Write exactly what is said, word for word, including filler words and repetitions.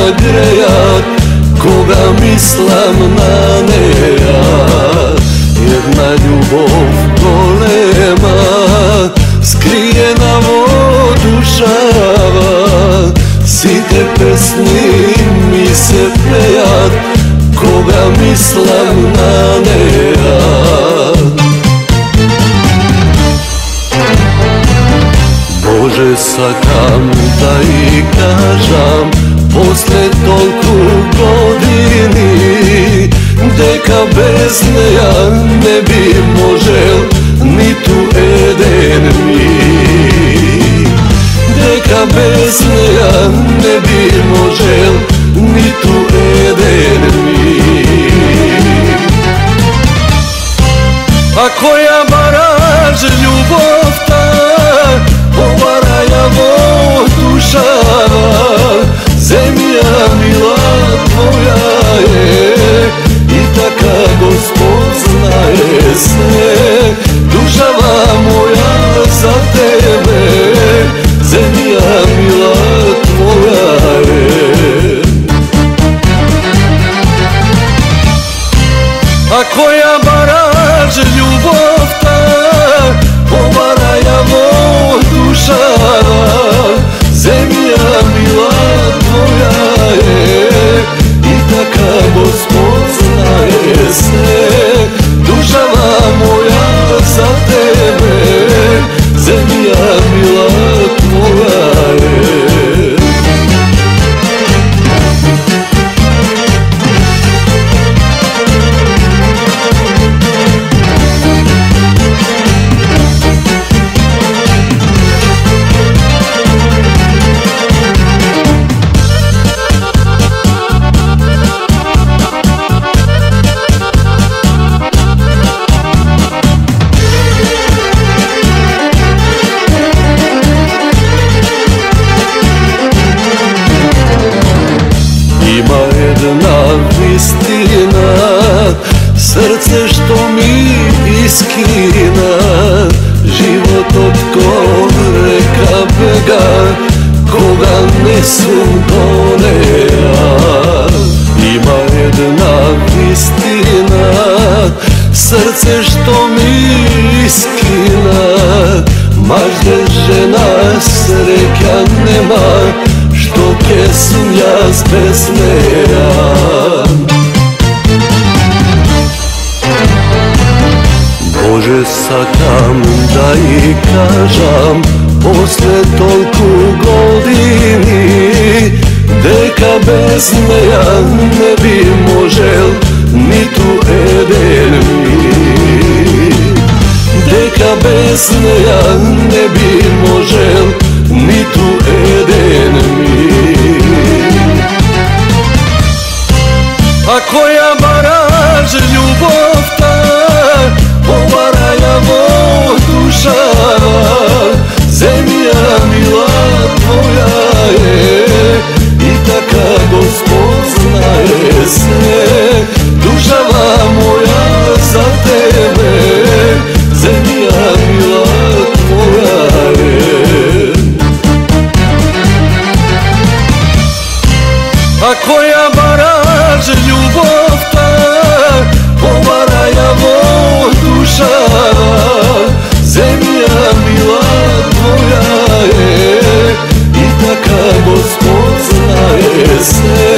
grejat, koga mislim nanejat. Jedna ljubav golema, skrijena vodušava, site pesni mi se pejat, koga mislim nanejat. Bože, sakam da i kažam, posle toliko godini, deka bez neja ne bi možel ni tu eden mi. Deka bez neja ne bi možel ni tu eden mi. A koja baraž ljubov ta, povaraja vodušava, zemlja mila tvoja je i taka Gospod znaje sve. Dušava moja za tebe, zemlja mila tvoja je. A koja baraž ljubov ta, povaraja vodušava, zemlja mila tvoja je i taka Gospod znaje sve. Dušava moja za tebe, zemlja mila tvoja je. Ima jedna istina, srce što mi iskina, život od kog reka bega, koga nesum do neja. Ima jedna istina, srce što mi iskina, mažde žena sreća nema, što kesum jaz bez neja. Bože, sakam da i kažam, posle toliko godini, deka bez neja ne bi možel ni tu eden mi. Deka bez neja ne bi možel ni tu eden mi. A koja baraž ljubov ta, povaraja vodušava, zemlja mila tvoja je i taka Gospod znaje sve. Dušava moja za tebe, zemlja mila tvoja je. A koja baraž ljubov ta, povaraja vodušava, zemlja mila tvoja je i taka Gospod znaje sve.